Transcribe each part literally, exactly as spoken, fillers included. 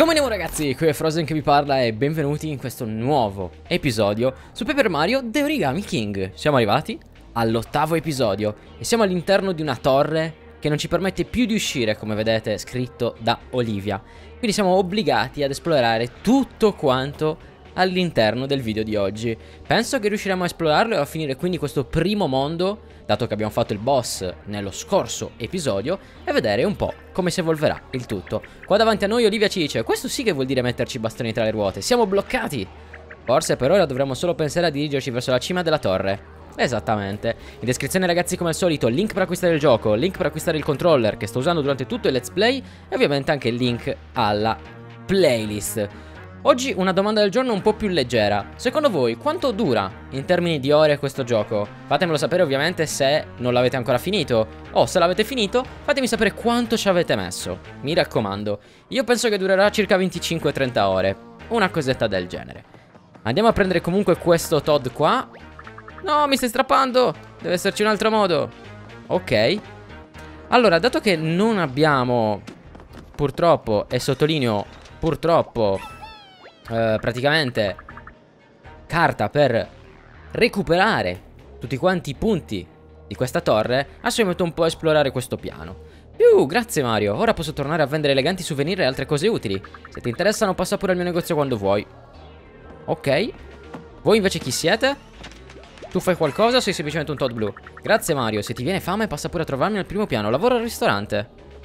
Come andiamo ragazzi, qui è Frozen che vi parla e benvenuti in questo nuovo episodio su Paper Mario The Origami King. Siamo arrivati all'ottavo episodio e siamo all'interno di una torre che non ci permette più di uscire, come vedete scritto da Olivia. Quindi siamo obbligati ad esplorare tutto quanto all'interno del video di oggi. Penso che riusciremo a esplorarlo e a finire quindi questo primo mondo, dato che abbiamo fatto il boss nello scorso episodio, e vedere un po' come si evolverà il tutto. Qua davanti a noi Olivia ci dice: questo sì che vuol dire metterci i bastoni tra le ruote, siamo bloccati. Forse per ora dovremmo solo pensare a dirigerci verso la cima della torre. Esattamente. In descrizione ragazzi, come al solito, link per acquistare il gioco, link per acquistare il controller che sto usando durante tutto il let's play e ovviamente anche il link alla playlist. Oggi una domanda del giorno un po' più leggera. Secondo voi quanto dura in termini di ore questo gioco? Fatemelo sapere ovviamente se non l'avete ancora finito, o se l'avete finito fatemi sapere quanto ci avete messo. Mi raccomando. Io penso che durerà circa venticinque trenta ore, una cosetta del genere. Andiamo a prendere comunque questo Todd qua. No, mi stai strappando. Deve esserci un altro modo. Ok. Allora, dato che non abbiamo, purtroppo, e sottolineo purtroppo, eh, praticamente carta per recuperare tutti quanti i punti di questa torre, adesso mi metto un po' a esplorare questo piano. Più, grazie Mario. Ora posso tornare a vendere eleganti souvenir e altre cose utili. Se ti interessano passa pure al mio negozio quando vuoi. Ok. Voi invece chi siete? Tu fai qualcosa o sei semplicemente un Todd blu? Grazie Mario, se ti viene fame passa pure a trovarmi al primo piano, lavoro al ristorante.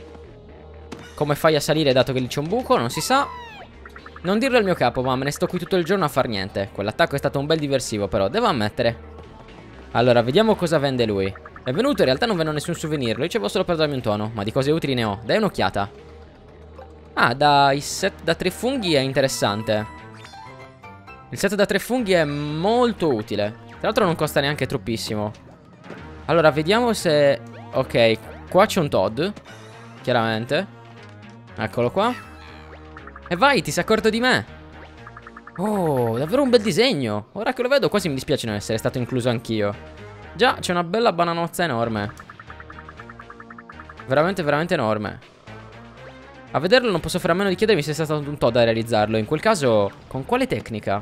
Come fai a salire dato che lì c'è un buco? Non si sa. Non dirlo al mio capo, ma me ne sto qui tutto il giorno a far niente. Quell'attacco è stato un bel diversivo però, devo ammettere. Allora, vediamo cosa vende lui. È venuto, in realtà non vendo nessun souvenir, lo dicevo solo per darmi un tono, ma di cose utili ne ho. Dai un'occhiata. Ah, dai set da tre funghi è interessante. Il set da tre funghi è molto utile. Tra l'altro non costa neanche troppissimo. Allora, vediamo se... ok, qua c'è un Todd, chiaramente. Eccolo qua. E vai, ti sei accorto di me. Oh, davvero un bel disegno. Ora che lo vedo quasi mi dispiace non essere stato incluso anch'io. Già, c'è una bella bananozza enorme. Veramente, veramente enorme. A vederlo non posso fare a meno di chiedermi se sia stato un Todd a realizzarlo. In quel caso, con quale tecnica?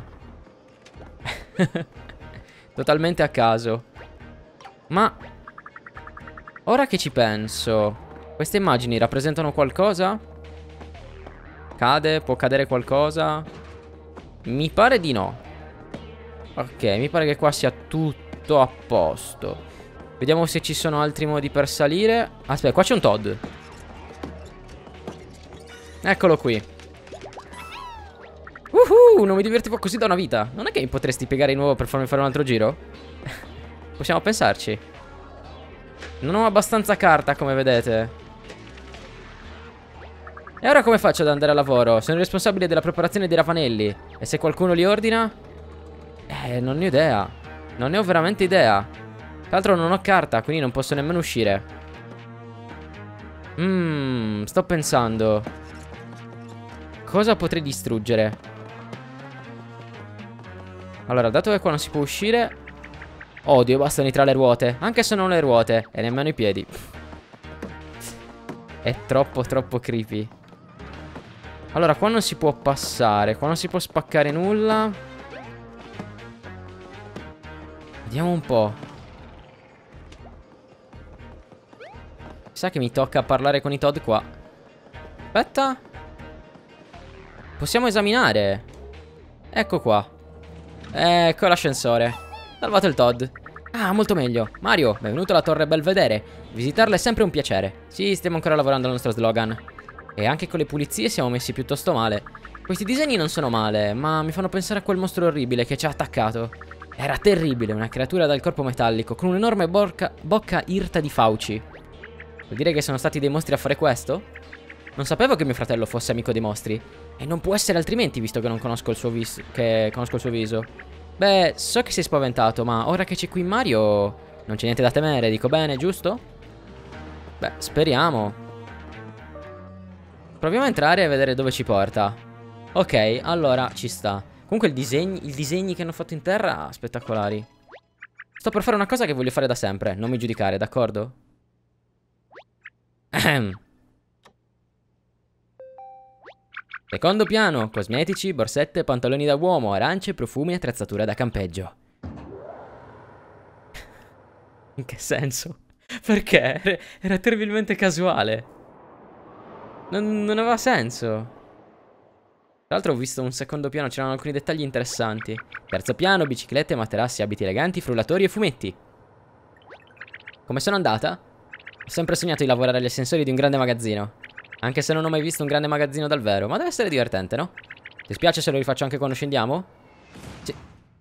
Totalmente a caso. Ma ora che ci penso, queste immagini rappresentano qualcosa? Cade? Può cadere qualcosa? Mi pare di no. Ok, mi pare che qua sia tutto a posto. Vediamo se ci sono altri modi per salire. Aspetta, qua c'è un Todd. Eccolo qui. Uhu, non mi divertivo così da una vita. Non è che mi potresti piegare di nuovo per farmi fare un altro giro? Possiamo pensarci. Non ho abbastanza carta, come vedete. E ora come faccio ad andare a lavoro? Sono il responsabile della preparazione dei ravanelli. E se qualcuno li ordina? Eh, non ne ho idea. Non ne ho veramente idea. Tra l'altro non ho carta, quindi non posso nemmeno uscire. Mmm, sto pensando. Cosa potrei distruggere? Allora, dato che qua non si può uscire, odio i bastoni tra le ruote. Anche se non le ruote, e nemmeno i piedi. È troppo troppo creepy. Allora, qua non si può passare, qua non si può spaccare nulla. Vediamo un po'. Sa che mi tocca parlare con i Todd qua. Aspetta. Possiamo esaminare. Ecco qua. Ecco l'ascensore. Salvato il Todd. Ah, molto meglio. Mario, benvenuto alla Torre Belvedere. Visitarla è sempre un piacere. Sì, stiamo ancora lavorando al nostro slogan. E anche con le pulizie siamo messi piuttosto male. Questi disegni non sono male, ma mi fanno pensare a quel mostro orribile che ci ha attaccato. Era terribile, una creatura dal corpo metallico, con un'enorme bocca irta di fauci. Vuol dire che sono stati dei mostri a fare questo? Non sapevo che mio fratello fosse amico dei mostri. E non può essere altrimenti, visto che non conosco il suo viso. Che conosco il suo viso. Beh, so che sei spaventato, ma ora che c'è qui Mario non c'è niente da temere, dico bene, giusto? Beh, speriamo. Proviamo a entrare e vedere dove ci porta. Ok, allora ci sta. Comunque il disegno, i disegni che hanno fatto in terra, spettacolari. Sto per fare una cosa che voglio fare da sempre. Non mi giudicare, d'accordo? Secondo piano, cosmetici, borsette, pantaloni da uomo, arance, profumi, attrezzatura da campeggio. In che senso? Perché? Era, era terribilmente casuale. Non, non aveva senso. Tra l'altro ho visto un secondo piano, c'erano alcuni dettagli interessanti. Terzo piano, biciclette, materassi, abiti eleganti, frullatori e fumetti. Come sono andata? Ho sempre sognato di lavorare agli ascensori di un grande magazzino. Anche se non ho mai visto un grande magazzino dal vero. Ma deve essere divertente, no? Ti spiace se lo rifaccio anche quando scendiamo? Sì.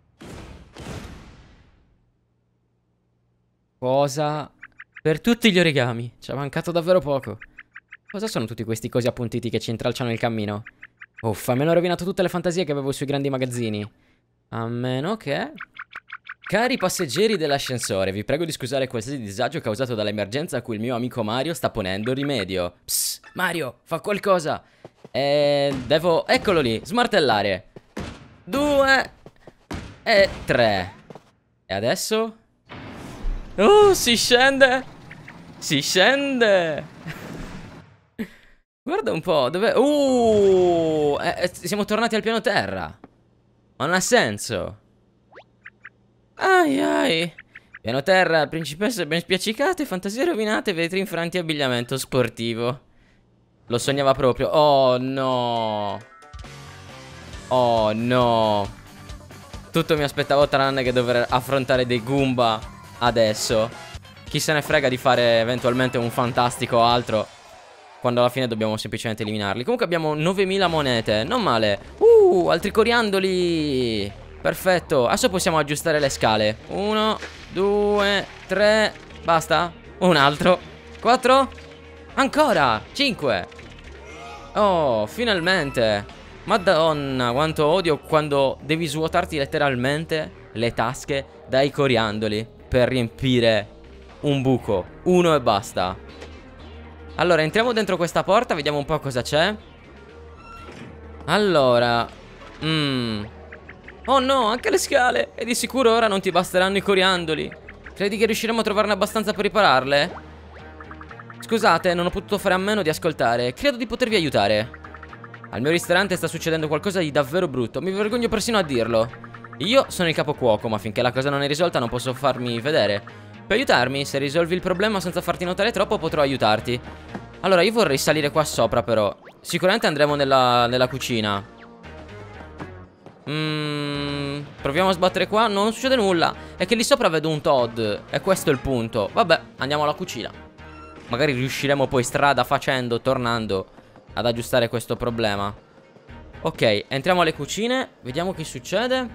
Cosa? Per tutti gli origami. Ci è mancato davvero poco. Cosa sono tutti questi cosi appuntiti che ci intralciano il cammino? Uffa, mi hanno rovinato tutte le fantasie che avevo sui grandi magazzini. A meno che... Cari passeggeri dell'ascensore, vi prego di scusare qualsiasi disagio causato dall'emergenza a cui il mio amico Mario sta ponendo rimedio. Psst, Mario, fa qualcosa. Eh, devo... Eccolo lì, smartellare. Due... E tre. E adesso? Oh, si scende. Si scende. Guarda un po', dove... Uh, eh, siamo tornati al piano terra. Ma non ha senso. Ai ai. Piano terra, principesse ben spiaccicate, fantasie rovinate, vetri infranti e abbigliamento sportivo. Lo sognava proprio. Oh no. Oh no. Tutto mi aspettavo tranne che dover affrontare dei Goomba adesso. Chi se ne frega di fare eventualmente un fantastico o altro, quando alla fine dobbiamo semplicemente eliminarli. Comunque abbiamo novemila monete, non male. Uh, altri coriandoli. Perfetto, adesso possiamo aggiustare le scale. Uno, due, tre. Basta? Un altro. Quattro. Ancora. Cinque. Oh, finalmente. Madonna, quanto odio quando devi svuotarti letteralmente le tasche dai coriandoli per riempire un buco. Uno e basta. Allora, entriamo dentro questa porta, vediamo un po' cosa c'è. Allora. Mmm. Oh no, anche le scale. E di sicuro ora non ti basteranno i coriandoli. Credi che riusciremo a trovarne abbastanza per ripararle? Scusate, non ho potuto fare a meno di ascoltare. Credo di potervi aiutare. Al mio ristorante sta succedendo qualcosa di davvero brutto. Mi vergogno persino a dirlo. Io sono il capocuoco, ma finché la cosa non è risolta non posso farmi vedere. Puoi aiutarmi? Se risolvi il problema senza farti notare troppo potrò aiutarti. Allora, io vorrei salire qua sopra però. Sicuramente andremo nella, nella cucina. Mmm, proviamo a sbattere qua. Non succede nulla. È che lì sopra vedo un Todd. E questo è il punto. Vabbè, andiamo alla cucina. Magari riusciremo poi strada facendo, tornando, ad aggiustare questo problema. Ok, entriamo alle cucine. Vediamo che succede.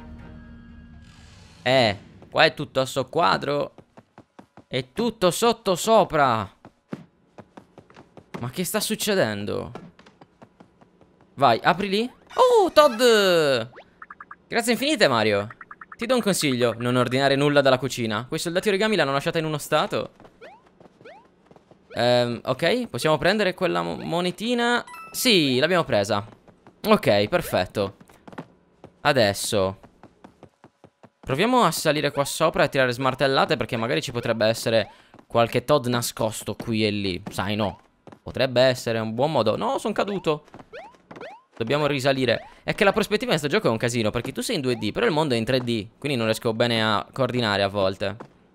Eh, qua è tutto a soqquadro. È tutto sotto sopra. Ma che sta succedendo? Vai, apri lì. Oh, Todd! Grazie infinite, Mario. Ti do un consiglio, non ordinare nulla dalla cucina. Quei soldati origami l'hanno lasciata in uno stato. Ehm, ok, possiamo prendere quella mo monetina. Sì, l'abbiamo presa. Ok, perfetto. Adesso proviamo a salire qua sopra e a tirare smartellate, perché magari ci potrebbe essere qualche Todd nascosto qui e lì. Sai, no. Potrebbe essere un buon modo. No, sono caduto. Dobbiamo risalire. È che la prospettiva in questo gioco è un casino, perché tu sei in due D, però il mondo è in tre D, quindi non riesco bene a coordinare a volte.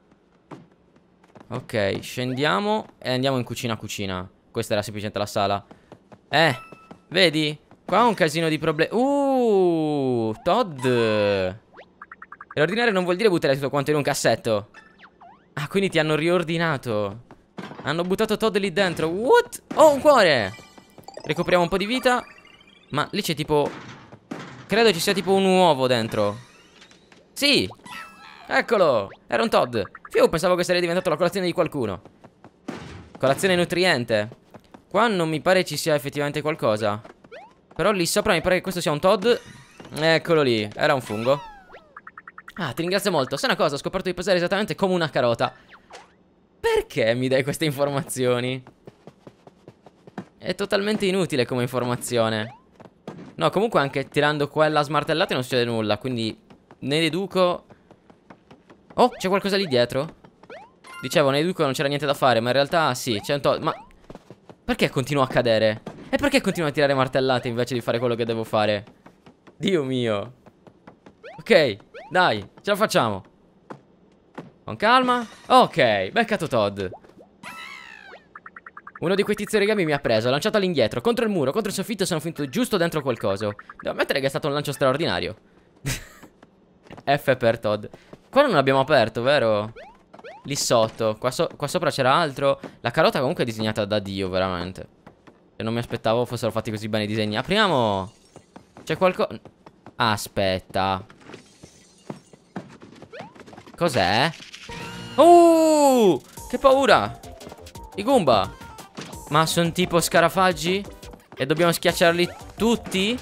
Ok, scendiamo e andiamo in cucina cucina. Questa era semplicemente la sala. Eh, vedi? Qua ho un casino di problemi. Uh, Todd. Riordinare non vuol dire buttare tutto quanto in un cassetto. Ah, quindi ti hanno riordinato. Hanno buttato Todd lì dentro. What? Oh, un cuore. Ricopriamo un po' di vita. Ma lì c'è tipo... credo ci sia tipo un uovo dentro. Sì. Eccolo. Era un Todd. Fiu, pensavo che sarebbe diventato la colazione di qualcuno. Colazione nutriente. Qua non mi pare ci sia effettivamente qualcosa. Però lì sopra mi pare che questo sia un Todd. Eccolo lì. Era un fungo. Ah, ti ringrazio molto. Sai una cosa, ho scoperto di pesare esattamente come una carota. Perché mi dai queste informazioni? È totalmente inutile come informazione. No, comunque anche tirando quella smartellata non succede nulla, quindi ne deduco... Oh, c'è qualcosa lì dietro? Dicevo, ne deduco non c'era niente da fare, ma in realtà sì, c'è un Todd. Ma perché continua a cadere? E perché continuo a tirare martellate invece di fare quello che devo fare? Dio mio. Ok, dai, ce la facciamo. Con calma. Ok, beccato Todd. Uno di quei tizi origami mi ha preso, ha lanciato all'indietro, contro il muro, contro il soffitto, sono finito giusto dentro qualcosa. Devo ammettere che è stato un lancio straordinario. F per Todd. Qua non l'abbiamo aperto, vero? Lì sotto, qua, so qua sopra c'era altro. La carota comunque è disegnata da Dio, veramente. E non mi aspettavo fossero fatti così bene i disegni. Apriamo. C'è qualcosa. Aspetta. Cos'è? Uh, che paura. I Goomba. Ma sono tipo scarafaggi? E dobbiamo schiacciarli tutti?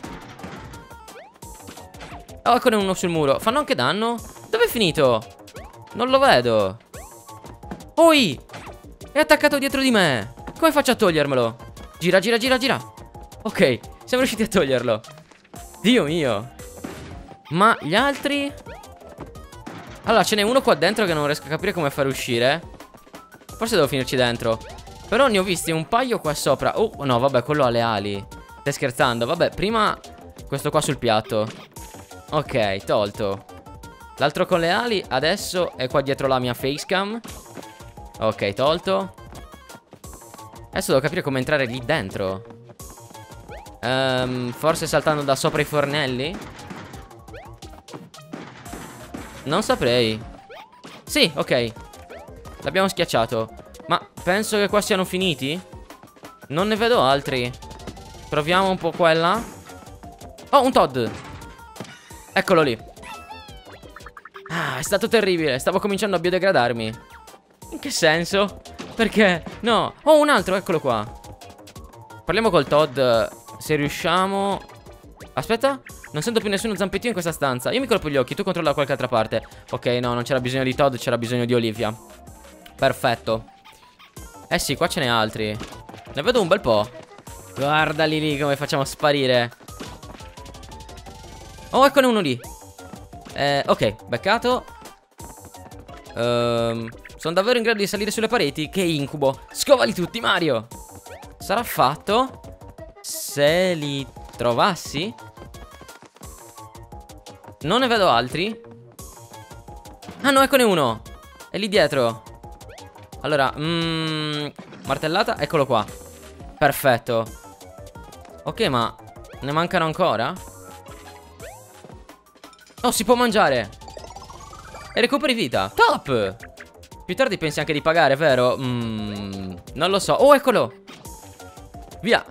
Oh, eccone uno sul muro. Fanno anche danno? Dove è finito? Non lo vedo. Oi! È attaccato dietro di me. Come faccio a togliermelo? Gira, gira, gira, gira. Ok, siamo riusciti a toglierlo. Dio mio. Ma gli altri? Allora, ce n'è uno qua dentro che non riesco a capire come fare uscire. Forse devo finirci dentro. Però ne ho visti un paio qua sopra. Oh, no, vabbè, quello ha le ali. Stai scherzando? Vabbè, prima questo qua sul piatto. Ok, tolto. L'altro con le ali adesso è qua dietro la mia facecam. Ok, tolto. Adesso devo capire come entrare lì dentro. um, Forse saltando da sopra i fornelli? Non saprei. Sì, ok. L'abbiamo schiacciato. Ma penso che qua siano finiti. Non ne vedo altri. Proviamo un po' qua e là. Oh, un Todd. Eccolo lì. Ah, è stato terribile. Stavo cominciando a biodegradarmi. In che senso? Perché? No. Oh, un altro, eccolo qua. Parliamo col Todd. Se riusciamo. Aspetta. Non sento più nessuno zampettino in questa stanza. Io mi colpo gli occhi, tu controlla da qualche altra parte. Ok, no, non c'era bisogno di Todd, c'era bisogno di Olivia. Perfetto. Eh sì, qua ce n'è altri. Ne vedo un bel po'. Guardali lì come facciamo sparire. Oh, eccone uno lì. Eh, ok, beccato. um, Sono davvero in grado di salire sulle pareti? Che incubo. Scovali tutti, Mario. Sarà fatto se li trovassi. Non ne vedo altri. Ah no, eccone uno. È lì dietro. Allora, mm, martellata, eccolo qua. Perfetto. Ok, ma ne mancano ancora? Oh, si può mangiare. E recuperi vita. Top. Più tardi pensi anche di pagare, vero? Mm, non lo so. Oh, eccolo. Via.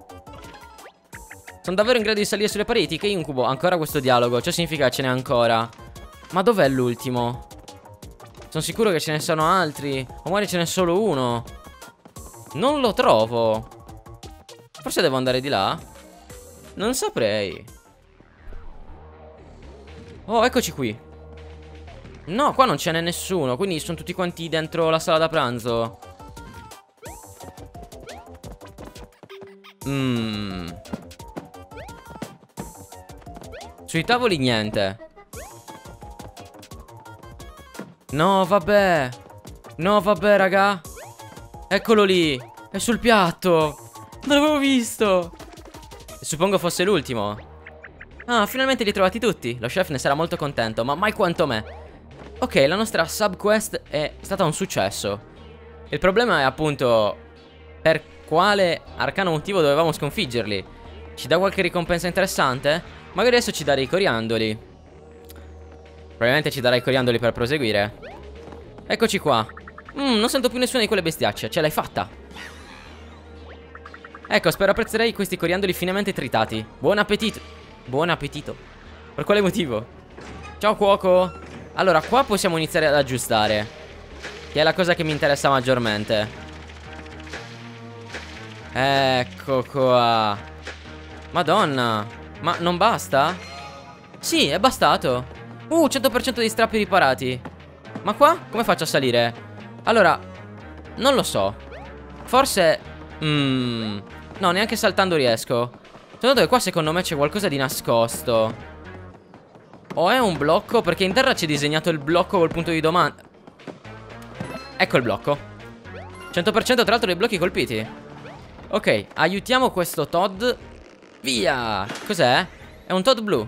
Sono davvero in grado di salire sulle pareti? Che incubo. Ancora questo dialogo. Ciò significa che ce n'è ancora. Ma dov'è l'ultimo? Sono sicuro che ce ne sono altri. O magari ce n'è solo uno. Non lo trovo. Forse devo andare di là. Non saprei. Oh, eccoci qui. No, qua non ce n'è nessuno. Quindi sono tutti quanti dentro la sala da pranzo. Mmm. Sui tavoli niente. No, vabbè. No, vabbè, raga. Eccolo lì. È sul piatto. Non l'avevo visto. Suppongo fosse l'ultimo. Ah, finalmente li hai trovati tutti. Lo chef ne sarà molto contento, ma mai quanto me. Ok, la nostra subquest è stata un successo. Il problema è appunto per quale arcano motivo dovevamo sconfiggerli. Ci dà qualche ricompensa interessante? Magari adesso ci dà dei coriandoli. Probabilmente ci darà i coriandoli per proseguire. Eccoci qua. mm, Non sento più nessuna di quelle bestiacce. Ce l'hai fatta. Ecco, spero apprezzerei questi coriandoli finemente tritati. Buon appetito. Buon appetito. Per quale motivo? Ciao cuoco. Allora, qua possiamo iniziare ad aggiustare, che è la cosa che mi interessa maggiormente. Ecco qua. Madonna. Ma non basta? Sì, è bastato. Uh, cento per cento di strappi riparati. Ma qua? Come faccio a salire? Allora, non lo so. Forse mm, no, neanche saltando riesco. Tanto che qua secondo me c'è qualcosa di nascosto. O è un blocco? Perché in terra c'è disegnato il blocco col punto di domanda. Ecco il blocco. cento per cento tra l'altro dei blocchi colpiti. Ok, aiutiamo questo Todd. Via. Cos'è? È un Todd blu.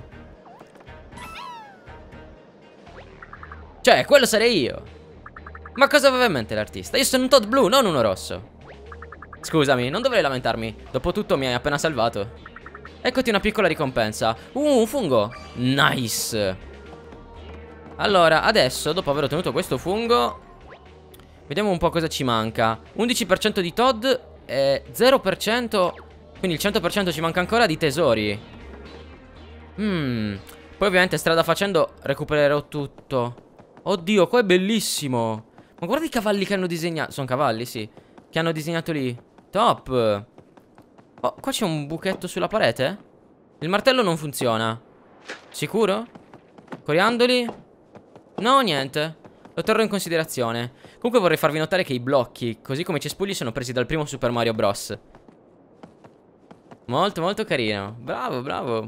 Cioè, quello sarei io. Ma cosa aveva in mente l'artista? Io sono un Todd blu, non uno rosso. Scusami, non dovrei lamentarmi. Dopotutto mi hai appena salvato. Eccoti una piccola ricompensa. Uh, un fungo. Nice. Allora, adesso, dopo aver ottenuto questo fungo, vediamo un po' cosa ci manca. undici per cento di Todd e zero per cento. Quindi il cento per cento ci manca ancora di tesori. Hmm. Poi ovviamente strada facendo recupererò tutto. Oddio, qua è bellissimo. Ma guarda i cavalli che hanno disegnato. Sono cavalli, sì. Che hanno disegnato lì. Top. Oh, qua c'è un buchetto sulla parete? Il martello non funziona. Sicuro? Coriandoli? No, niente. Lo terrò in considerazione. Comunque vorrei farvi notare che i blocchi, così come i cespugli, sono presi dal primo Super Mario Bros. Molto, molto carino. Bravo, bravo.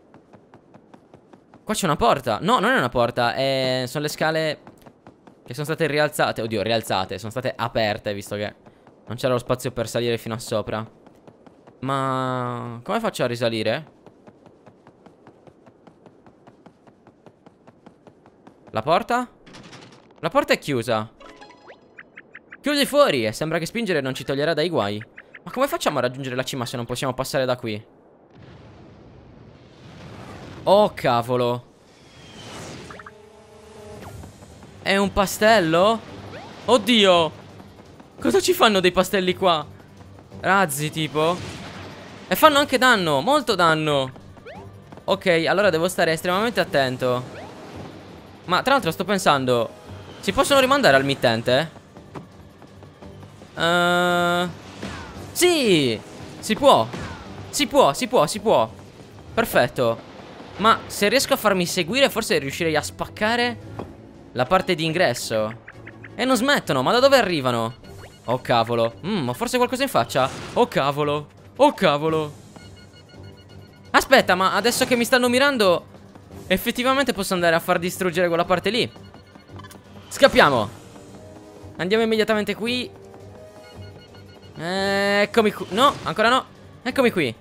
Qua c'è una porta. No, non è una porta. È... sono le scale che sono state rialzate. Oddio, rialzate. Sono state aperte, visto che non c'era lo spazio per salire fino a sopra. Ma come faccio a risalire? La porta? La porta è chiusa. Chiusi fuori. E sembra che spingere non ci toglierà dai guai. Ma come facciamo a raggiungere la cima se non possiamo passare da qui? Oh cavolo. È un pastello? Oddio. Cosa ci fanno dei pastelli qua? Razzi tipo. E fanno anche danno. Molto danno. Ok, allora devo stare estremamente attento. Ma tra l'altro sto pensando, si possono rimandare al mittente? Uh, sì. Si può. Si può, si può, si può. Perfetto. Ma se riesco a farmi seguire, forse riuscirei a spaccare la parte di ingresso. E non smettono, ma da dove arrivano? Oh cavolo. Mm, ho forse qualcosa in faccia. Oh cavolo. Oh cavolo. Aspetta, ma adesso che mi stanno mirando, effettivamente posso andare a far distruggere quella parte lì. Scappiamo. Andiamo immediatamente qui. Eccomi qui. No, ancora no. Eccomi qui.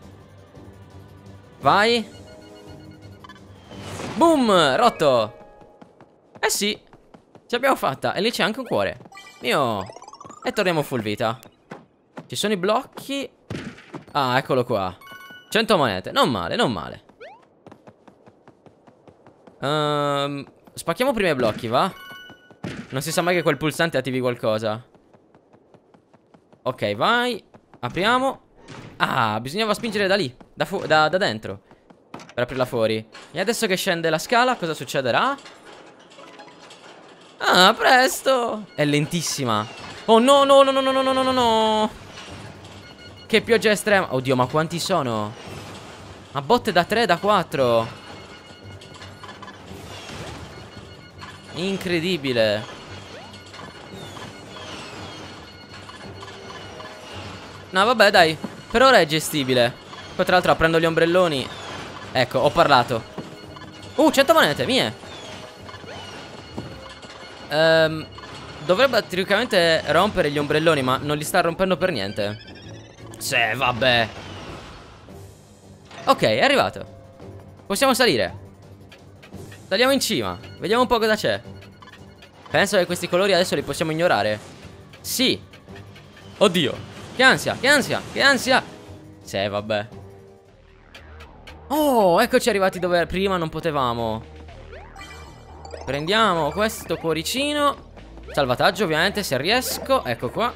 Vai. Boom, rotto. Eh sì, ce l'abbiamo fatta. E lì c'è anche un cuore. Mio. E torniamo full vita. Ci sono i blocchi. Ah, eccolo qua. cento monete, non male, non male. um, Spacchiamo prima i blocchi, va? Non si sa mai che quel pulsante attivi qualcosa. Ok, vai. Apriamo. Ah, bisognava spingere da lì, da, da, da dentro, per aprirla fuori. E adesso che scende la scala, cosa succederà? Ah, presto. È lentissima. Oh no, no, no, no, no, no, no, no, no. Che pioggia estrema. Oddio, ma quanti sono? A botte da tre, da quattro. Incredibile. No, vabbè, dai. Per ora è gestibile. Poi tra l'altro prendo gli ombrelloni. Ecco, ho parlato. Uh, cento monete, mie. Ehm, dovrebbe teoricamente rompere gli ombrelloni, ma non li sta rompendo per niente. Sì, vabbè. Ok, è arrivato. Possiamo salire. Saliamo in cima. Vediamo un po' cosa c'è. Penso che questi colori adesso li possiamo ignorare. Sì. Oddio. Che ansia, che ansia, che ansia. Sì, vabbè. Oh, eccoci arrivati dove prima non potevamo. Prendiamo questo cuoricino. Salvataggio ovviamente se riesco. Ecco qua.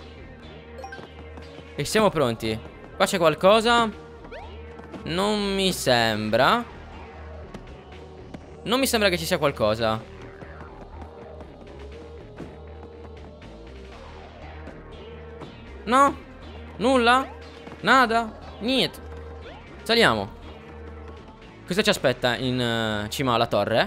E siamo pronti. Qua c'è qualcosa? Non mi sembra. Non mi sembra che ci sia qualcosa. No? Nulla? Nada? Niente. Saliamo. Cosa ci aspetta in uh, cima alla torre?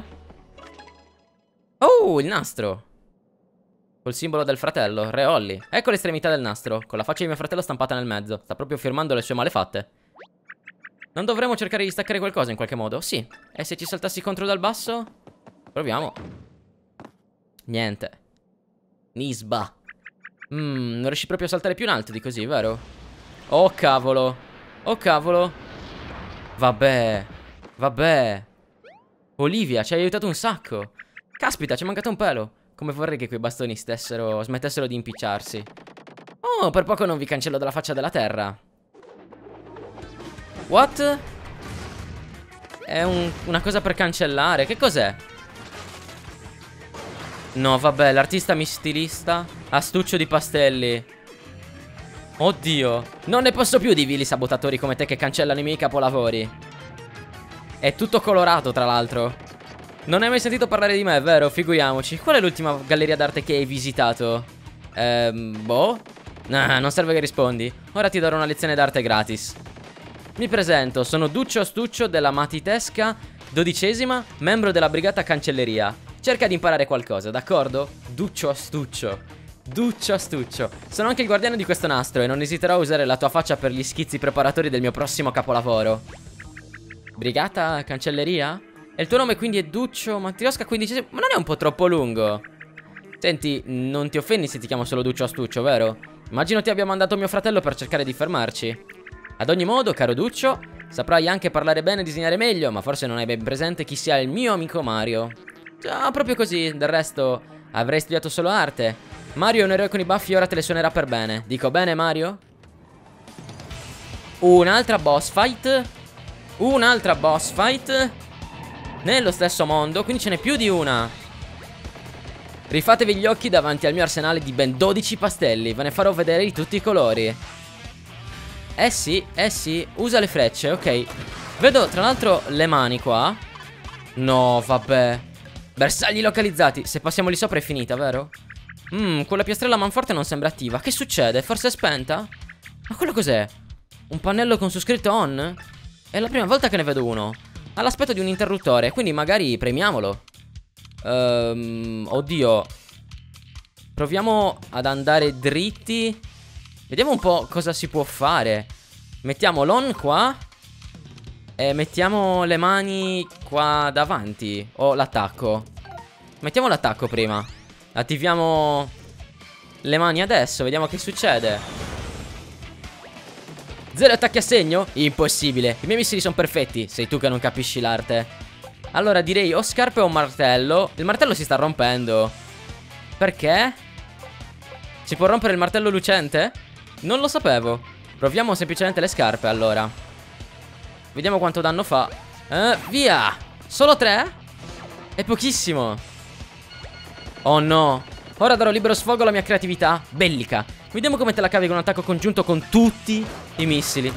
Oh, il nastro. Col simbolo del fratello, Re Olli. Ecco l'estremità del nastro, con la faccia di mio fratello stampata nel mezzo. Sta proprio firmando le sue malefatte. Non dovremmo cercare di staccare qualcosa in qualche modo? Sì. E se ci saltassi contro dal basso? Proviamo. Niente. Nisba. Mmm, non riesci proprio a saltare più in alto di così, vero? Oh cavolo. Oh cavolo. Vabbè. Vabbè. Olivia, ci hai aiutato un sacco. Caspita, ci è mancato un pelo. Come vorrei che quei bastoni stessero, smettessero di impicciarsi. Oh, per poco non vi cancello dalla faccia della terra. What? È un, una cosa per cancellare. Che cos'è? No, vabbè, l'artista mistilista. Astuccio di pastelli. Oddio. Non ne posso più di vili sabotatori come te che cancellano i miei capolavori. È tutto colorato, tra l'altro. Non hai mai sentito parlare di me, vero? Figuriamoci. Qual è l'ultima galleria d'arte che hai visitato? Ehm, boh? Nah, non serve che rispondi. Ora ti darò una lezione d'arte gratis. Mi presento, sono Duccio Astuccio della Matitesca dodicesima, membro della brigata cancelleria. Cerca di imparare qualcosa, d'accordo? Duccio Astuccio. Duccio Astuccio. Sono anche il guardiano di questo nastro e non esiterò a usare la tua faccia per gli schizzi preparatori del mio prossimo capolavoro. Brigata cancelleria? E il tuo nome quindi è Duccio Mattiosca quindicesima? Ma non è un po' troppo lungo? Senti, non ti offendi se ti chiamo solo Duccio Astuccio, vero? Immagino ti abbia mandato mio fratello per cercare di fermarci. Ad ogni modo, caro Duccio, saprai anche parlare bene e disegnare meglio, ma forse non hai ben presente chi sia il mio amico Mario. Già, proprio così, del resto avrei studiato solo arte. Mario è un eroe con i baffi e ora te le suonerà per bene. Dico bene, Mario? Un'altra boss fight. Un'altra boss fight nello stesso mondo, quindi ce n'è più di una. Rifatevi gli occhi davanti al mio arsenale di ben dodici pastelli. Ve ne farò vedere di tutti i colori. Eh sì, eh sì, usa le frecce, ok. Vedo tra l'altro le mani qua. No, vabbè. Bersagli localizzati. Se passiamo lì sopra è finita, vero? Mmm, quella piastrella manforte non sembra attiva. Che succede? Forse è spenta? Ma quello cos'è? Un pannello con su scritto on? È la prima volta che ne vedo uno. Ha l'aspetto di un interruttore, quindi magari premiamolo. Ehm, oddio. Proviamo ad andare dritti. Vediamo un po' cosa si può fare. Mettiamo l'on qua e mettiamo le mani qua davanti. O l'attacco. Mettiamo l'attacco prima. Attiviamo le mani adesso, vediamo che succede. Zero attacchi a segno? Impossibile. I miei missili sono perfetti. Sei tu che non capisci l'arte. Allora direi o scarpe o martello. Il martello si sta rompendo. Perché? Si può rompere il martello lucente? Non lo sapevo. Proviamo semplicemente le scarpe allora. Vediamo quanto danno fa. eh, Via. Solo tre? È pochissimo. Oh no. Ora darò libero sfogo alla mia creatività bellica. Vediamo come te la cavi con un attacco congiunto con tutti i missili.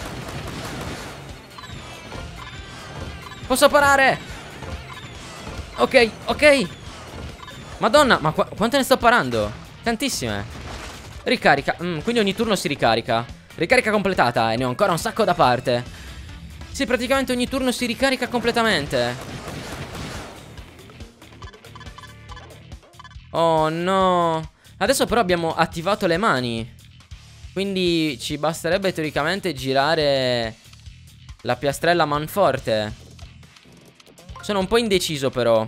Posso parare? Ok, ok. Madonna, ma qu quante ne sto parando? Tantissime. Ricarica, mm, quindi ogni turno si ricarica. Ricarica completata e ne ho ancora un sacco da parte. Sì, praticamente ogni turno si ricarica completamente. Oh no. Adesso però abbiamo attivato le mani. Quindi ci basterebbe teoricamente girare la piastrella manforte. Sono un po' indeciso però.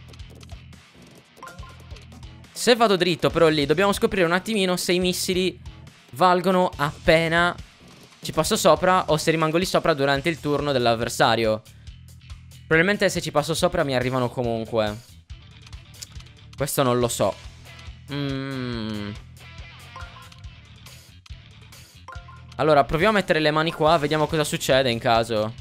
Se vado dritto però lì dobbiamo scoprire un attimino se i missili valgono appena ci passo sopra o se rimango lì sopra durante il turno dell'avversario. Probabilmente se ci passo sopra mi arrivano comunque. Questo non lo so. Mm. Allora proviamo a mettere le mani qua. Vediamo cosa succede in caso.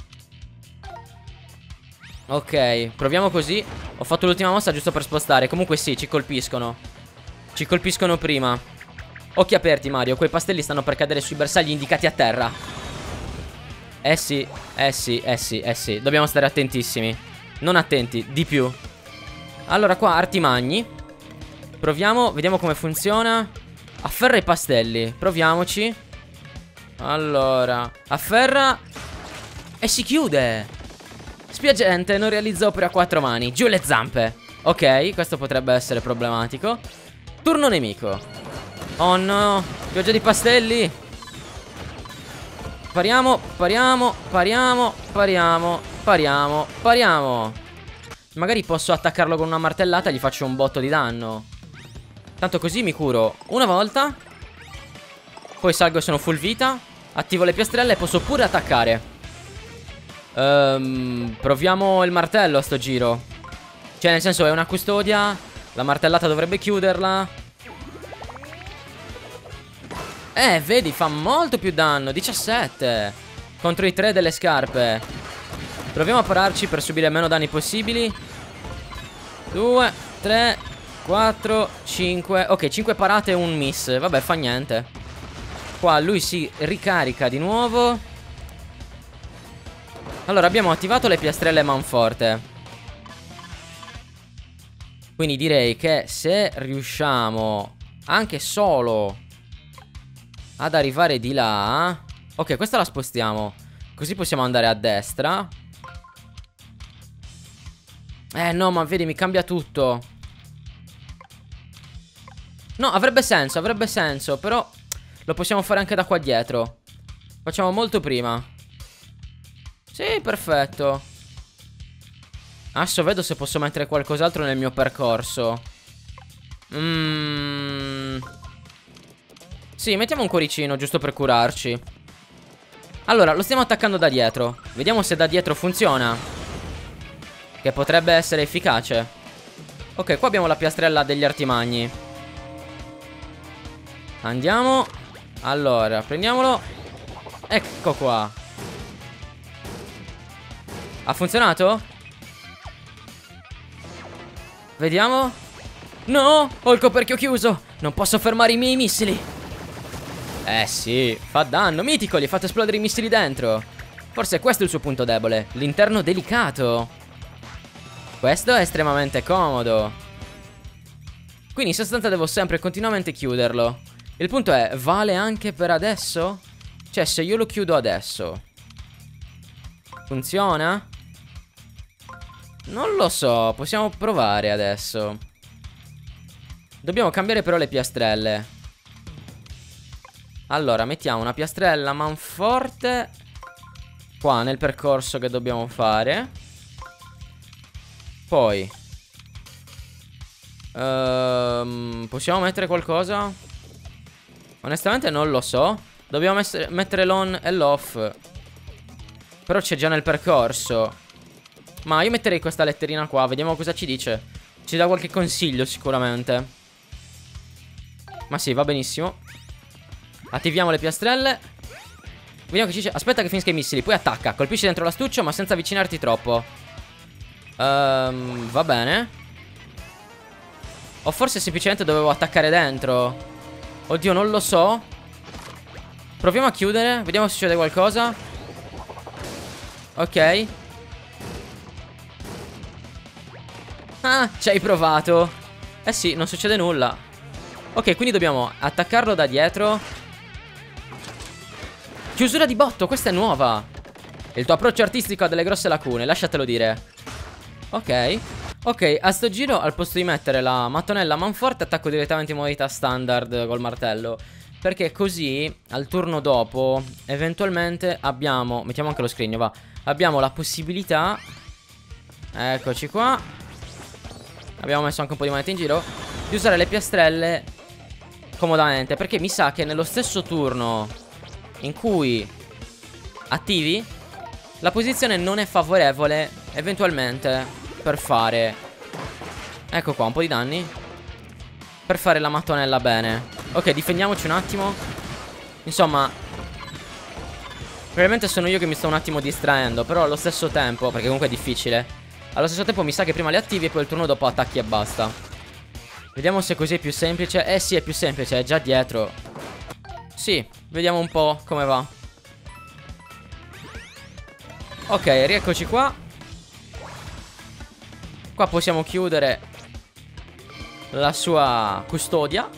Ok, proviamo così. Ho fatto l'ultima mossa giusto per spostare. Comunque sì, ci colpiscono. Ci colpiscono prima. Occhi aperti Mario, quei pastelli stanno per cadere sui bersagli indicati a terra. Eh sì, eh sì, eh sì, eh sì. Dobbiamo stare attentissimi. Non attenti, di più. Allora qua artimagni. Proviamo, vediamo come funziona. Afferra i pastelli, proviamoci. Allora, afferra e si chiude. Spiagente, non realizza opere a quattro mani. Giù le zampe. Ok, questo potrebbe essere problematico. Turno nemico. Oh no, pioggia di pastelli. Pariamo, pariamo, pariamo, pariamo, pariamo, pariamo. Magari posso attaccarlo con una martellata e gli faccio un botto di danno. Tanto così mi curo una volta. Poi salgo e sono full vita. Attivo le piastrelle e posso pure attaccare. um, Proviamo il martello a sto giro. Cioè nel senso è una custodia. La martellata dovrebbe chiuderla. Eh vedi fa molto più danno. diciassette contro i tre delle scarpe. Proviamo a pararci per subire meno danni possibili. Due, tre, quattro, cinque. Ok, cinque parate e un miss. Vabbè, fa niente. Qua lui si ricarica di nuovo. Allora, abbiamo attivato le piastrelle manforte. Quindi direi che se riusciamo anche solo ad arrivare di là. Ok, questa la spostiamo. Così possiamo andare a destra. Eh no, ma vedi, mi cambia tutto. No, avrebbe senso, avrebbe senso. Però lo possiamo fare anche da qua dietro. Facciamo molto prima. Sì, perfetto. Adesso vedo se posso mettere qualcos'altro nel mio percorso. Mmm. Sì, mettiamo un cuoricino giusto per curarci. Allora, lo stiamo attaccando da dietro. Vediamo se da dietro funziona. Che potrebbe essere efficace. Ok, qua abbiamo la piastrella degli artimagni. Andiamo. Allora, prendiamolo. Ecco qua. Ha funzionato? Vediamo. No, ho il coperchio chiuso. Non posso fermare i miei missili. Eh sì, fa danno. Mitico, gli ha fatto esplodere i missili dentro. Forse questo è il suo punto debole. L'interno delicato. Questo è estremamente comodo. Quindi in sostanza devo sempre continuamente chiuderlo. Il punto è, vale anche per adesso? Cioè, se io lo chiudo adesso funziona? Non lo so, possiamo provare adesso. Dobbiamo cambiare però le piastrelle. Allora, mettiamo una piastrella manforte qua nel percorso che dobbiamo fare. Poi um, possiamo mettere qualcosa? Onestamente non lo so. Dobbiamo mettere l'on e l'off. Però c'è già nel percorso. Ma io metterei questa letterina qua. Vediamo cosa ci dice. Ci dà qualche consiglio sicuramente. Ma sì, va benissimo. Attiviamo le piastrelle. Vediamo che ci dice. Aspetta che finisca i missili, poi attacca. Colpisci dentro l'astuccio ma senza avvicinarti troppo. um, Va bene. O forse semplicemente dovevo attaccare dentro. Oddio, non lo so. Proviamo a chiudere. Vediamo se succede qualcosa. Ok. Ah, ci hai provato. Eh sì, non succede nulla. Ok, quindi dobbiamo attaccarlo da dietro. Chiusura di botto, questa è nuova. Il tuo approccio artistico ha delle grosse lacune, lasciatelo dire. Ok. Ok, a sto giro al posto di mettere la mattonella manforte attacco direttamente in modalità standard col martello. Perché così al turno dopo eventualmente abbiamo, mettiamo anche lo scrigno, va. Abbiamo la possibilità. Eccoci qua. Abbiamo messo anche un po' di monete in giro. Di usare le piastrelle comodamente. Perché mi sa che nello stesso turno in cui attivi, la posizione non è favorevole eventualmente per fare, ecco qua, un po' di danni. Per fare la mattonella bene. Ok, difendiamoci un attimo. Insomma, probabilmente sono io che mi sto un attimo distraendo. Però allo stesso tempo, perché comunque è difficile, allo stesso tempo mi sa che prima li attivi e poi il turno dopo attacchi e basta. Vediamo se così è più semplice. Eh sì, è più semplice, è già dietro. Sì, vediamo un po' come va. Ok, rieccoci qua. Qua possiamo chiudere la sua custodia.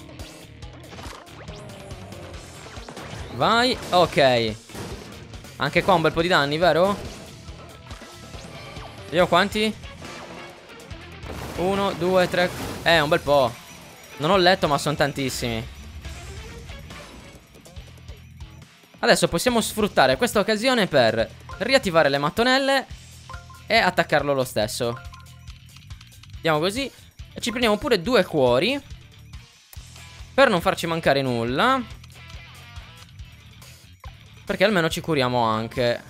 Vai, ok. Anche qua un bel po' di danni, vero? Vediamo quanti. Uno, due, tre. Eh, un bel po'. Non ho letto ma sono tantissimi. Adesso possiamo sfruttare questa occasione per riattivare le mattonelle e attaccarlo lo stesso. Andiamo così. E ci prendiamo pure due cuori per non farci mancare nulla. Perché almeno ci curiamo anche.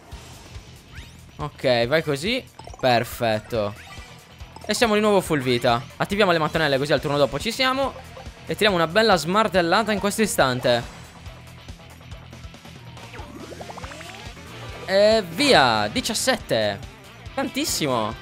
Ok, vai così. Perfetto. E siamo di nuovo full vita. Attiviamo le mattonelle così al turno dopo ci siamo. E tiriamo una bella smartellata in questo istante. E via, diciassette. Tantissimo.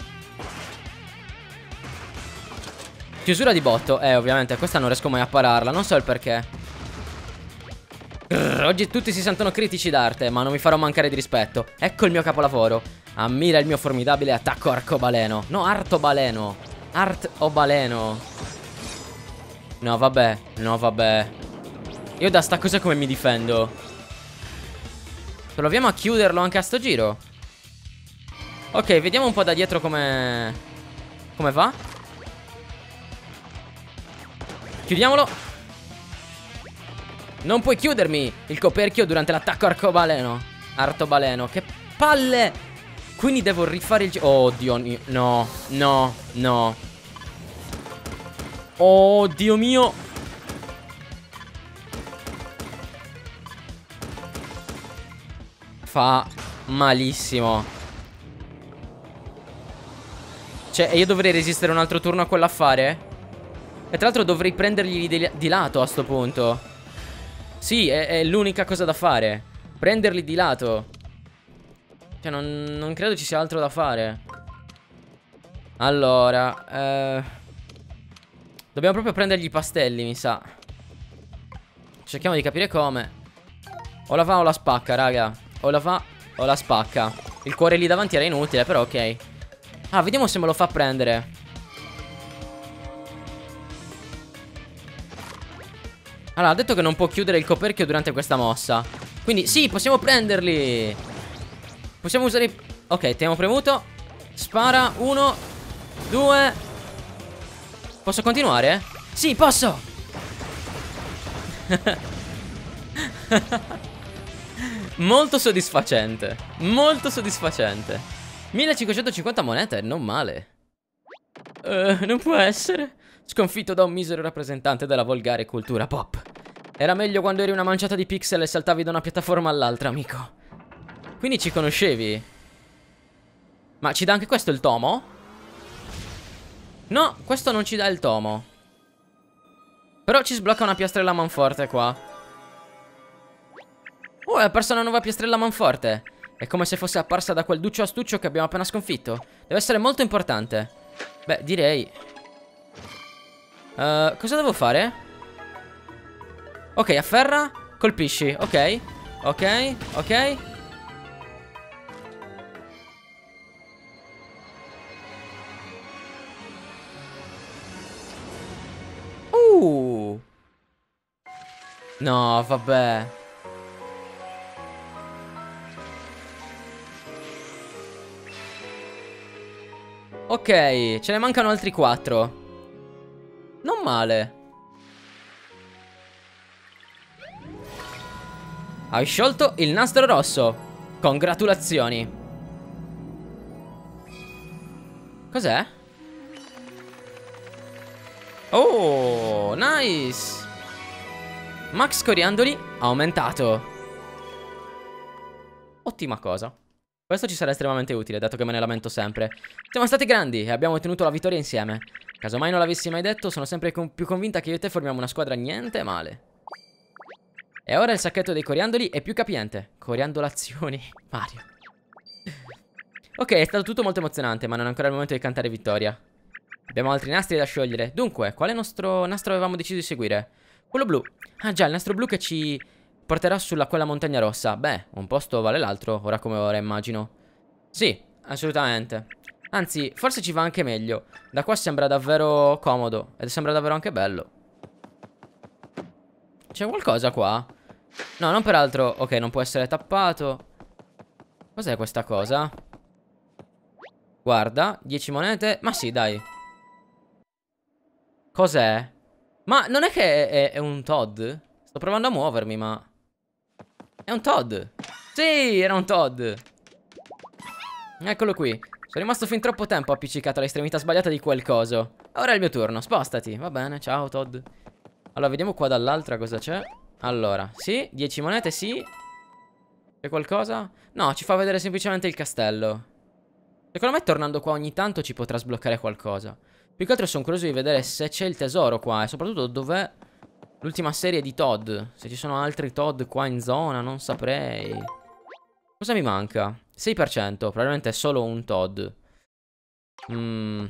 Chiusura di botto. Eh, ovviamente questa non riesco mai a pararla. Non so il perché. Grrr, oggi tutti si sentono critici d'arte, ma non mi farò mancare di rispetto. Ecco il mio capolavoro. Ammira il mio formidabile attacco arcobaleno. No, artobaleno. Artobaleno. No, vabbè. No, vabbè. Io da sta cosa come mi difendo? Proviamo a chiuderlo anche a sto giro. Ok, vediamo un po' da dietro come... come va. Chiudiamolo. Non puoi chiudermi il coperchio durante l'attacco arcobaleno. Artobaleno. Che palle. Quindi devo rifare il... Oh, Dio mio. No, no, no. Oh, Dio mio. Fa malissimo. Cioè, io dovrei resistere un altro turno a quell'affare? E tra l'altro dovrei prendergli di, di lato a sto punto. Sì, è, è l'unica cosa da fare. Prenderli di lato. Cioè, non, non credo ci sia altro da fare. Allora eh, dobbiamo proprio prendergli i pastelli, mi sa. Cerchiamo di capire come. O la fa o la spacca, raga. O la fa o la spacca. Il cuore lì davanti era inutile, però ok. Ah, vediamo se me lo fa prendere. Allora, ha detto che non può chiudere il coperchio durante questa mossa. Quindi sì, possiamo prenderli. Possiamo usare i... Ok, teniamo premuto. Spara, uno, due. Posso continuare? Sì, posso. Molto soddisfacente. Molto soddisfacente. millecinquecentocinquanta monete, non male. uh, Non può essere. Sconfitto da un misero rappresentante della volgare cultura pop. Era meglio quando eri una manciata di pixel e saltavi da una piattaforma all'altra, amico. Quindi ci conoscevi? Ma ci dà anche questo il tomo? No, questo non ci dà il tomo. Però ci sblocca una piastrella manforte qua. Oh, è apparsa una nuova piastrella manforte. È come se fosse apparsa da quel duccio astuccio che abbiamo appena sconfitto. Deve essere molto importante. Beh, direi... Uh, cosa devo fare? Ok, afferra, colpisci, ok. Ok, ok. Uh. No, vabbè. Ok, ce ne mancano altri quattro. Non male. Hai sciolto il nastro rosso. Congratulazioni. Cos'è? Oh, nice. Max coriandoli aumentato. Ottima cosa. Questo ci sarà estremamente utile, dato che me ne lamento sempre. Siamo stati grandi e abbiamo ottenuto la vittoria insieme. Casomai non l'avessi mai detto, sono sempre con più convinta che io e te formiamo una squadra niente male. E ora il sacchetto dei coriandoli è più capiente. Coriandolazioni, Mario. Ok, è stato tutto molto emozionante, ma non è ancora il momento di cantare vittoria. Abbiamo altri nastri da sciogliere. Dunque, quale nostro nastro avevamo deciso di seguire? Quello blu. Ah già, il nastro blu che ci porterà sulla quella montagna rossa. Beh, un posto vale l'altro, ora come ora immagino. Sì, assolutamente. Anzi, forse ci va anche meglio. Da qua sembra davvero comodo ed sembra davvero anche bello. C'è qualcosa qua? No, non peraltro. Ok, non può essere tappato. Cos'è questa cosa? Guarda, dieci monete. Ma sì, dai. Cos'è? Ma non è che è, è un Todd? Sto provando a muovermi, ma... È un Todd. Sì, era un Todd. Eccolo qui. Sono rimasto fin troppo tempo appiccicato all'estremità sbagliata di quel coso. Ora è il mio turno, spostati. Va bene, ciao Todd. Allora, vediamo qua dall'altra cosa c'è. Allora, sì, dieci monete, sì. C'è qualcosa? No, ci fa vedere semplicemente il castello. Secondo me tornando qua ogni tanto ci potrà sbloccare qualcosa. Più che altro sono curioso di vedere se c'è il tesoro qua. E soprattutto dov'è l'ultima serie di Todd. Se ci sono altri Todd qua in zona, non saprei. Cosa mi manca? sei per cento, probabilmente è solo un Todd. Mmm.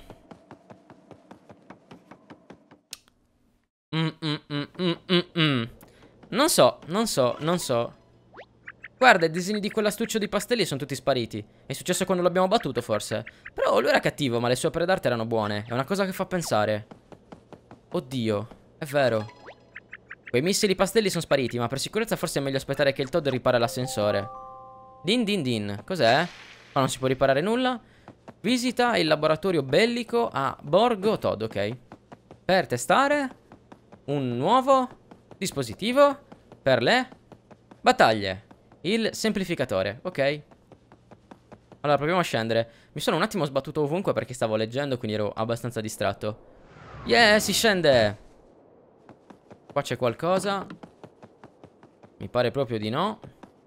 Mm, mm, mm, mm, mm, mm. Non so, non so, non so. Guarda, i disegni di quell'astuccio di pastelli sono tutti spariti. È successo quando l'abbiamo battuto, forse. Però lui era cattivo, ma le sue opere d'arte erano buone. È una cosa che fa pensare. Oddio, è vero. Quei missili pastelli sono spariti, ma per sicurezza forse è meglio aspettare che il Todd ripara l'ascensore. Din din din. Cos'è? Qua non si può riparare nulla. Visita il laboratorio bellico a Borgo Todd, ok. Per testare un nuovo dispositivo per le battaglie. Il semplificatore, ok. Allora, proviamo a scendere. Mi sono un attimo sbattuto ovunque perché stavo leggendo, quindi ero abbastanza distratto. Yeah, si scende. Qua c'è qualcosa. Mi pare proprio di no.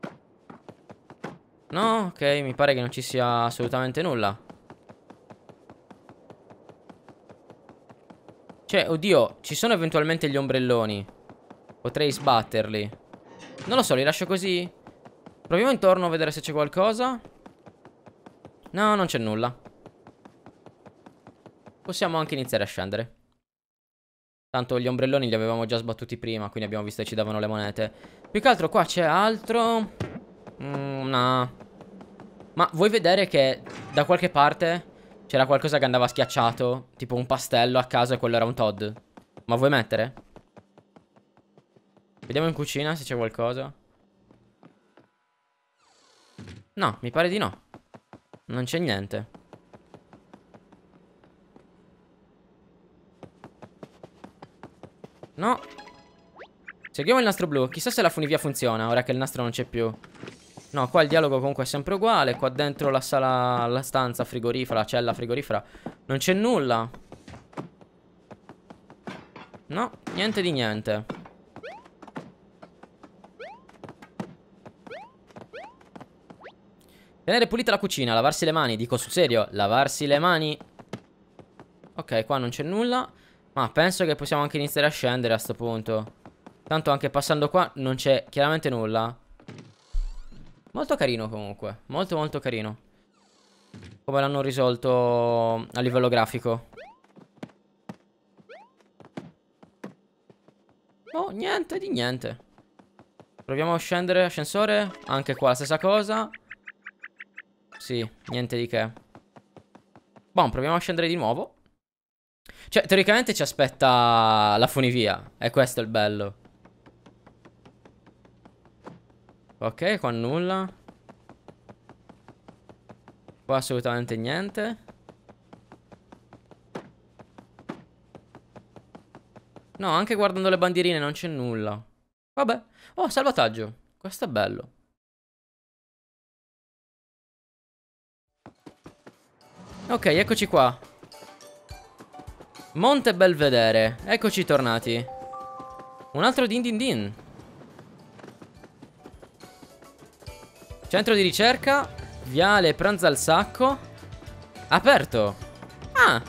No, ok, mi pare che non ci sia assolutamente nulla. Cioè, oddio, ci sono eventualmente gli ombrelloni. Potrei sbatterli. Non lo so, li lascio così. Proviamo intorno a vedere se c'è qualcosa. No, non c'è nulla. Possiamo anche iniziare a scendere. Tanto gli ombrelloni li avevamo già sbattuti prima, quindi abbiamo visto che ci davano le monete. Più che altro qua c'è altro. Mm, no. Ma vuoi vedere che da qualche parte c'era qualcosa che andava schiacciato? Tipo un pastello a caso e quello era un Todd. Ma vuoi mettere? Vediamo in cucina se c'è qualcosa. No, mi pare di no. Non c'è niente. No. Seguiamo il nastro blu. Chissà se la funivia funziona ora che il nastro non c'è più. No, qua il dialogo comunque è sempre uguale. Qua dentro la sala, la stanza frigorifera, la cella frigorifera, non c'è nulla. No, niente di niente. Tenere pulita la cucina, lavarsi le mani. Dico sul serio, lavarsi le mani. Ok, qua non c'è nulla. Ma penso che possiamo anche iniziare a scendere a sto punto. Tanto anche passando qua non c'è chiaramente nulla. Molto carino comunque. Molto molto carino. Come l'hanno risolto a livello grafico. Oh, niente di niente. Proviamo a scendere, ascensore. Anche qua la stessa cosa. Sì, niente di che. Boh, proviamo a scendere di nuovo. Cioè, teoricamente ci aspetta la funivia. E questo è il bello. Ok, qua nulla. Qua assolutamente niente. No, anche guardando le bandierine non c'è nulla. Vabbè. Oh, salvataggio. Questo è bello. Ok, eccoci qua. Monte Belvedere. Eccoci tornati. Un altro din din din. Centro di ricerca. Viale Pranzalsacco. Aperto. Ah.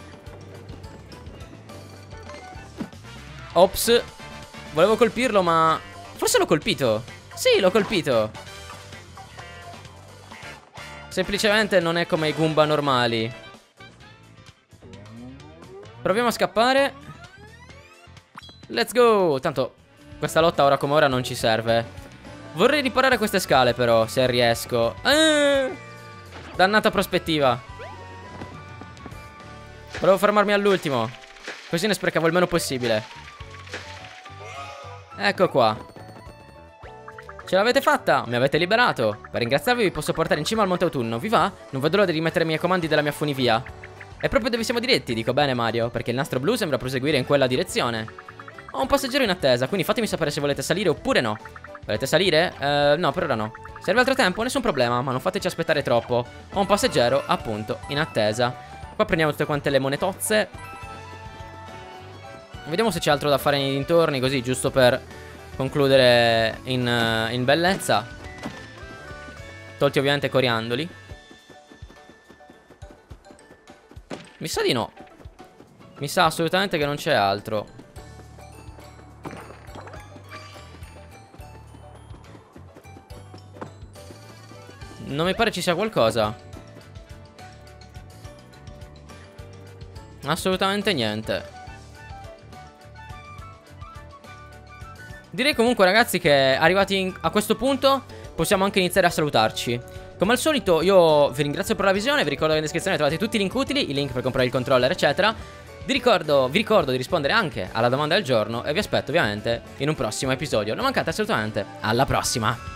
Ops. Volevo colpirlo ma forse l'ho colpito. Sì, l'ho colpito. Semplicemente non è come i Goomba normali. Proviamo a scappare. Let's go. Tanto questa lotta ora come ora non ci serve. Vorrei riparare queste scale però, se riesco. eh, Dannata prospettiva. Volevo fermarmi all'ultimo, così ne sprecavo il meno possibile. Ecco qua. Ce l'avete fatta, mi avete liberato. Per ringraziarvi vi posso portare in cima al Monte Autunno. Vi va? Non vedo l'ora di rimettermi ai comandi della mia funivia. È proprio dove siamo diretti, dico bene Mario, perché il nastro blu sembra proseguire in quella direzione. Ho un passeggero in attesa, quindi fatemi sapere se volete salire oppure no. Volete salire? Eh, no, per ora no. Serve altro tempo? Nessun problema, ma non fateci aspettare troppo. Ho un passeggero, appunto, in attesa. Qua prendiamo tutte quante le monetozze. Vediamo se c'è altro da fare nei dintorni, così, giusto per concludere in, uh, in bellezza. Tolti ovviamente i coriandoli. Mi sa di no. Mi sa assolutamente che non c'è altro. Non mi pare ci sia qualcosa. Assolutamente niente. Direi comunque ragazzi che arrivati in- a questo punto possiamo anche iniziare a salutarci. Come al solito io vi ringrazio per la visione. Vi ricordo che in descrizione trovate tutti i link utili, i link per comprare il controller eccetera. Vi ricordo, vi ricordo di rispondere anche alla domanda del giorno. E vi aspetto ovviamente in un prossimo episodio. Non mancate assolutamente. Alla prossima.